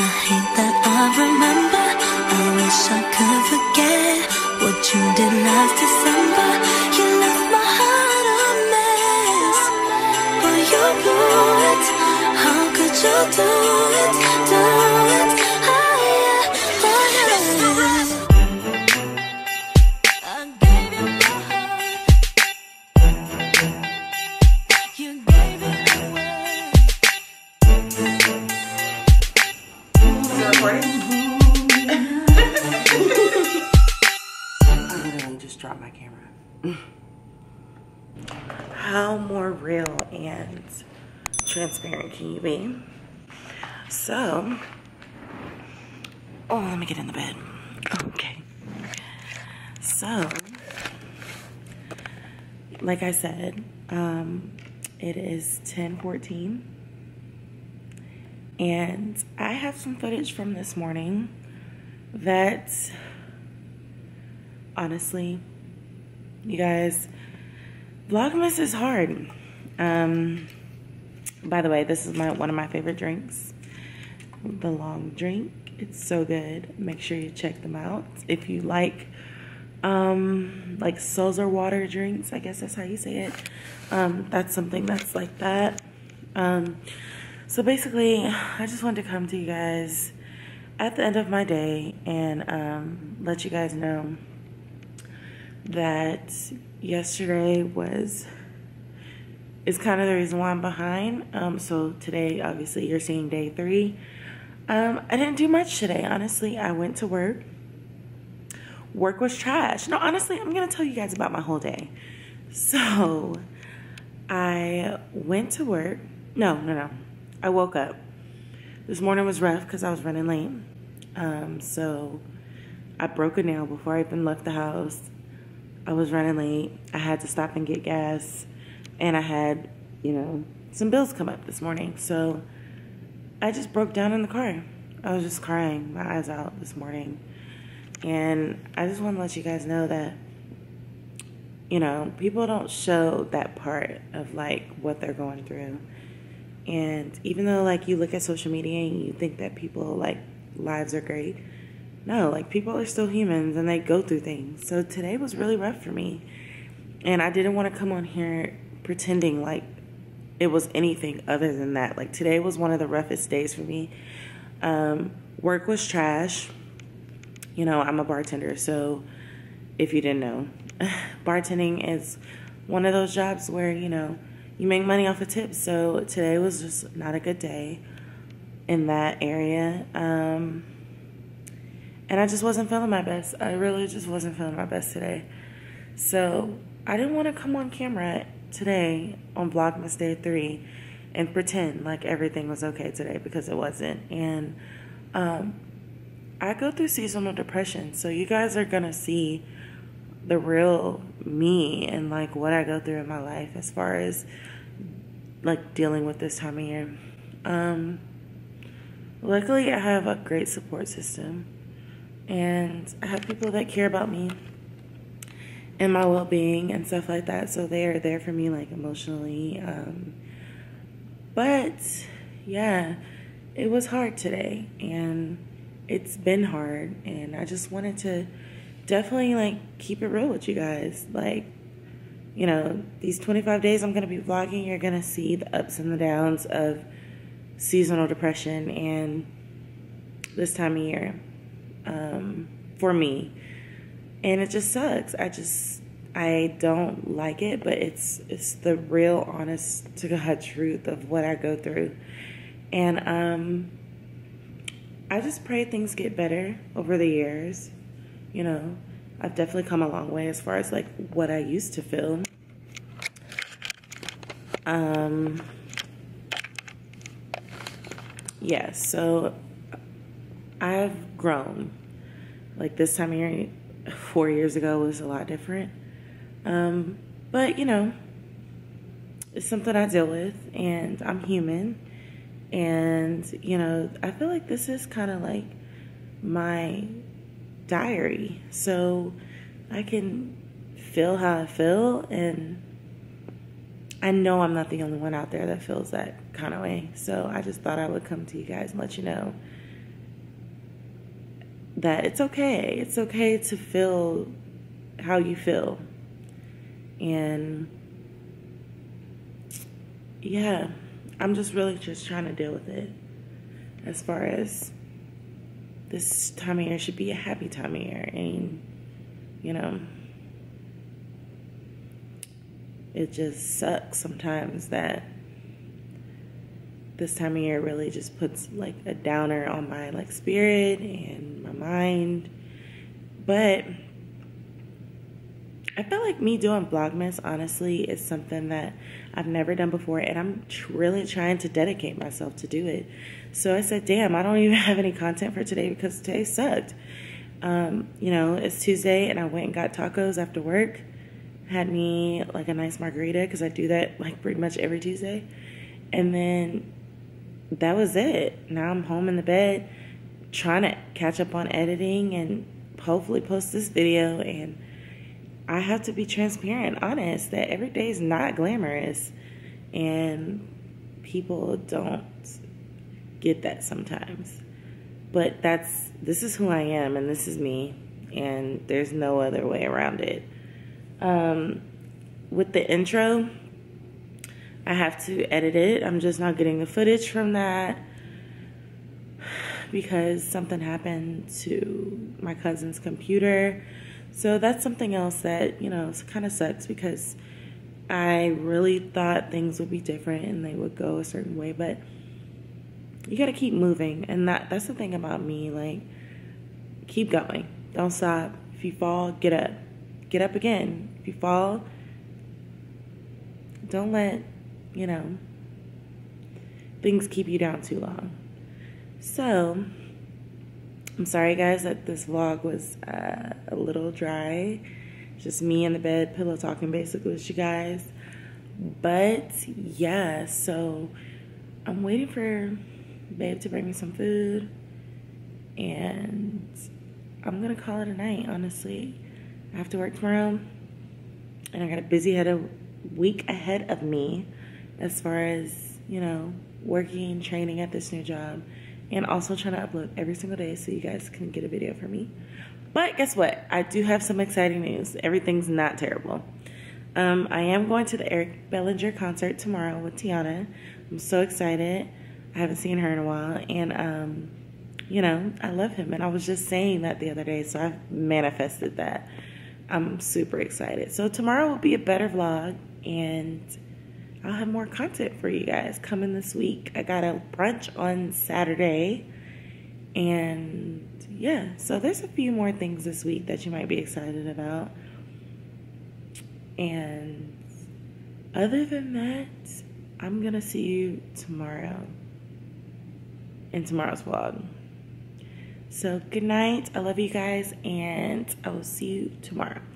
hate that I remember. I wish I could forget what you did last December. You left my heart a mess, but you blew it. How could you do it? Do it? Oh yeah, oh yeah. I gave you my heart. You gave it away. Is it recording? I literally just dropped my camera. How more real and transparent can you be? So, oh, let me get in the bed. Okay. So, like I said, it is 10:14, and I have some footage from this morning that, honestly, you guys, Vlogmas is hard. By the way, this is one of my favorite drinks, the long drink. It's so good. Make sure you check them out if you like seltzer water drinks. I guess that's how you say it. That's something that's like that. So basically, I just wanted to come to you guys at the end of my day and let you guys know that yesterday is kind of the reason why I'm behind. So today, obviously, you're seeing day 3. I didn't do much today, honestly. I went to work. Work was trash. No, honestly, I'm going to tell you guys about my whole day. So, I went to work. No. I woke up. This morning was rough because I was running late. So, I broke a nail before I even left the house. I was running late. I had to stop and get gas. And I had, some bills come up this morning. So, I just broke down in the car. I was just crying my eyes out this morning. And I just want to let you guys know that, people don't show that part of, what they're going through. And even though, you look at social media and you think that people, lives are great, no, people are still humans and they go through things. So today was really rough for me. And I didn't want to come on here pretending it was anything other than that. Today was one of the roughest days for me. Work was trash. I'm a bartender, so if you didn't know, bartending is one of those jobs where, you make money off of tips. So today was just not a good day in that area. And I just wasn't feeling my best. I really just wasn't feeling my best today. So I didn't want to come on camera today on Vlogmas Day 3 and pretend like everything was okay today, because it wasn't. And I go through seasonal depression, so you guys are gonna see the real me and what I go through in my life as far as dealing with this time of year. Luckily I have a great support system, and I have people that care about me and my well-being and stuff like that, so they are there for me emotionally. But yeah, it was hard today, and it's been hard, and I just wanted to definitely keep it real with you guys. These 25 days I'm gonna be vlogging, you're gonna see the ups and the downs of seasonal depression and this time of year for me. And it just sucks. I don't like it, but it's the real honest to God truth of what I go through. And I just pray things get better over the years. I've definitely come a long way as far as what I used to feel. Yeah, so I've grown. This time of year, 4 years ago was a lot different. But it's something I deal with, and I'm human. And, I feel like this is kind of my diary. So I can feel how I feel, and I know I'm not the only one out there that feels that kind of way. So I just thought I would come to you guys and let you know that it's okay. It's okay to feel how you feel. And yeah, I'm just really just trying to deal with it. As far as this time of year should be a happy time of year. And, you know, it just sucks sometimes that this time of year really just puts like a downer on my like spirit and my mind. But I feel like me doing Vlogmas, honestly, is something that I've never done before, and I'm really trying to dedicate myself to do it. So I said, damn, I don't even have any content for today because today sucked. You know, it's Tuesday, and I went and got tacos after work. Had me like a nice margarita because I do that like pretty much every Tuesday. And then that was it. Now I'm home in the bed trying to catch up on editing and hopefully post this video. And I have to be transparent, honest, that every day is not glamorous, and people don't get that sometimes. But this is who I am, and this is me, and there's no other way around it. With the intro, I have to edit it. I'm just not getting the footage from that because something happened to my cousin's computer. So that's something else that, you know, kind of sucks because I really thought things would be different and they would go a certain way, but you got to keep moving. And that's the thing about me, like, keep going. Don't stop. If you fall, get up. Get up again. If you fall, don't let, you know, things keep you down too long. So I'm sorry, guys, that this vlog was a little dry. Just me in the bed, pillow talking basically with you guys. But yeah, so I'm waiting for babe to bring me some food. And I'm going to call it a night, honestly. I have to work tomorrow. And I got a busy week ahead of me as far as, you know, working, training at this new job. And also trying to upload every single day so you guys can get a video from me. But guess what? I do have some exciting news. Everything's not terrible. I am going to the Eric Bellinger concert tomorrow with Tiana. I'm so excited. I haven't seen her in a while. And, you know, I love him. And I was just saying that the other day, so I manifested that. I'm super excited. So tomorrow will be a better vlog. And I'll have more content for you guys coming this week. I got a brunch on Saturday. And yeah, so there's a few more things this week that you might be excited about. And other than that, I'm going to see you tomorrow in tomorrow's vlog. So good night. I love you guys, and I will see you tomorrow.